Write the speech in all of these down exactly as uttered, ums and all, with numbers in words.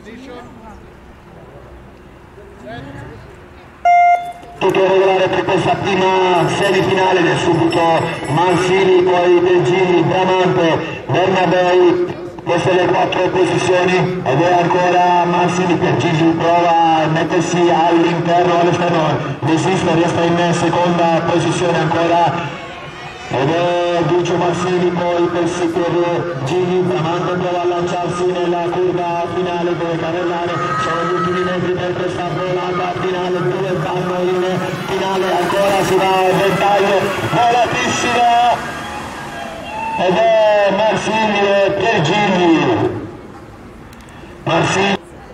Tutto regolare per questa prima semifinale del subito Mansini, poi Del Gini, Bramante, Bernabei. Queste le quattro posizioni ed è ancora Mansini per Gigi, prova a mettersi all'interno, all'esterno, desiste, resta in seconda posizione ancora ed è Duccio Mansini, poi per, per Gigi, Bramante prova a lanciarsi nella curva finale, deve carrellare, sono gli ultimi metri per questa volata finale, dove vanno in finale, ancora si va al ventaglio, volatissimo! Ed è Marsini e Piergini. Marsini.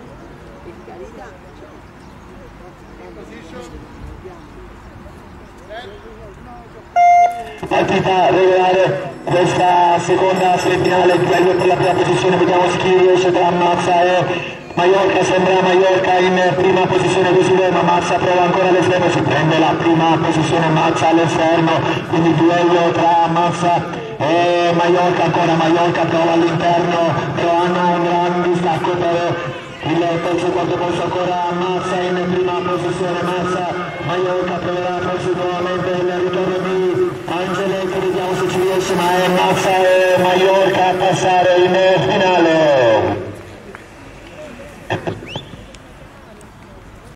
Partita regolare, questa seconda semifinale, per la prima posizione, vediamo chi riesce tra Mazza e Maiorca. Sembra Maiorca in prima posizione, così ma Mazza prova ancora all'esterno, si prende la prima posizione Mazza all'esterno, quindi il duello tra Mazza e Maiorca, ancora Maiorca prova all'interno, però hanno un gran distacco per il terzo e quarto posto, ancora Mazza in prima posizione, Mazza, Maiorca proverà forse nuovamente il ritorno di Angeletti, vediamo se ci riesce, ma è Mazza e Maiorca a passare in